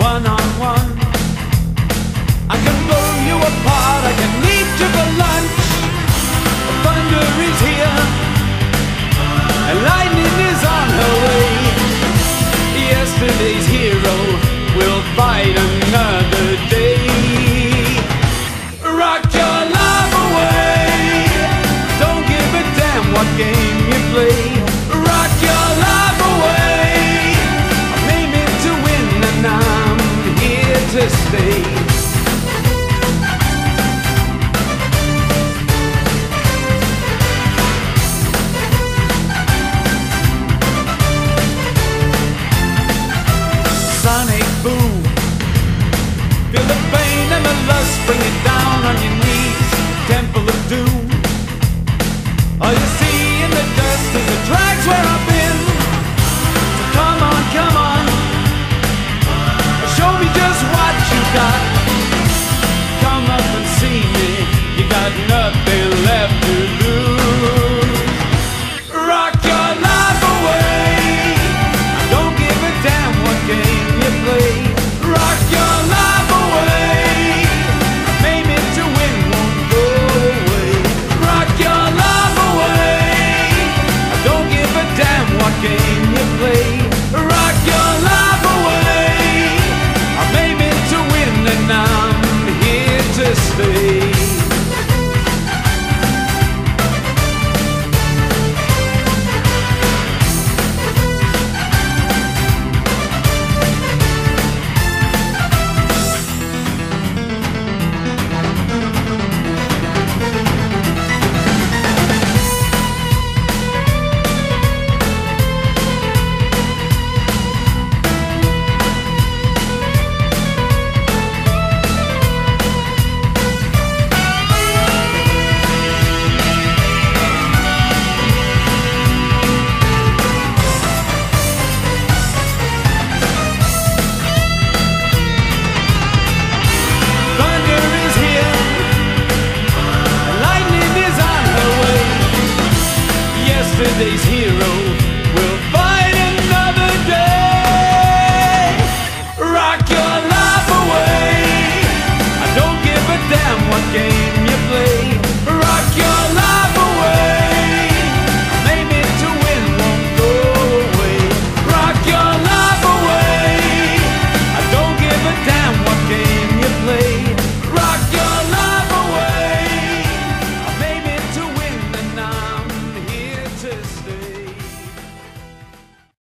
one on one. I can blow you apart, I can lead you for lunch. Thunder is here, and lightning is on her way. Yesterday's hero will fight another day. Rock your love away, don't give a damn what game you play. Rock your love away, I'm aiming to win and I'm here to stay. Sonic boom, feel the pain and the lust, bring it down on your knees. Temple of doom, all you see in the dust is the tracks where I've been. So come on, show me just what you got. Come up and see me, you got nothing left to lose. Rock your life away, don't give a damn what game you play. Rock your life away, maybe to win won't go away. Rock your life away, don't give a damn what game you play. Rock your life away, maybe to win and I'm here to stay. Yesterday's hero will fight another day. Rock your life away, I don't give a damn what game